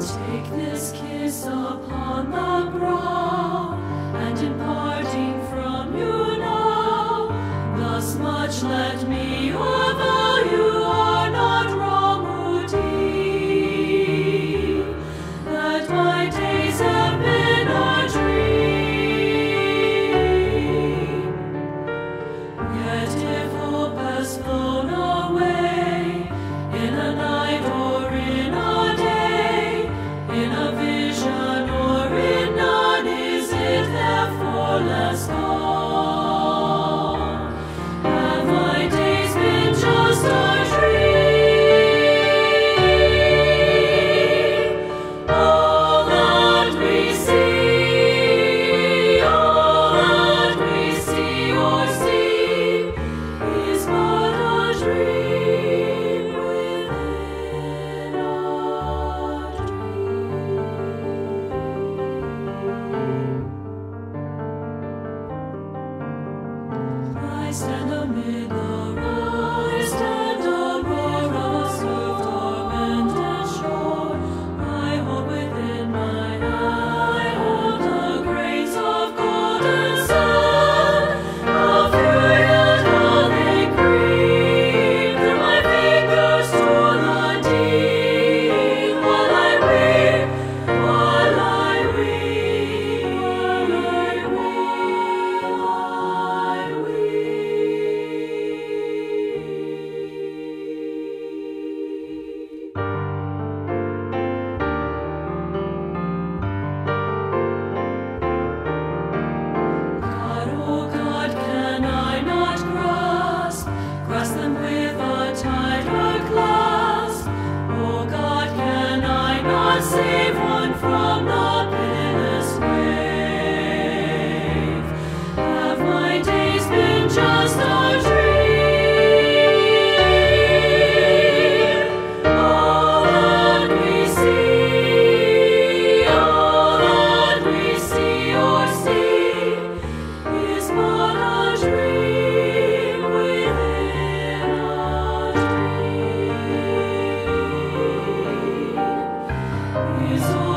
Take this kiss upon the brow, and in parting from you now, thus much let me avow you are not wrong who deem that my days have been a dream. Yet if hope has flown away in a night or in a day, in a vision or in none, is it therefore less gone? Have my days been just a dream? All that we see, all that we see or see, is but a dream within a dream. I stand amid the rise and the roar of a surf-tormented shore. I hold within my eye all the grains of golden sun. How furious how they creep through my fingers to the deep, while I weep, while I weep, while I God, oh God, can I not grasp them with a tighter clasp? Oh God, can I not save one from the pitiless grave? Have my days been just a dream? All that we see, all that we see or see, is but a dream within a dream. Is all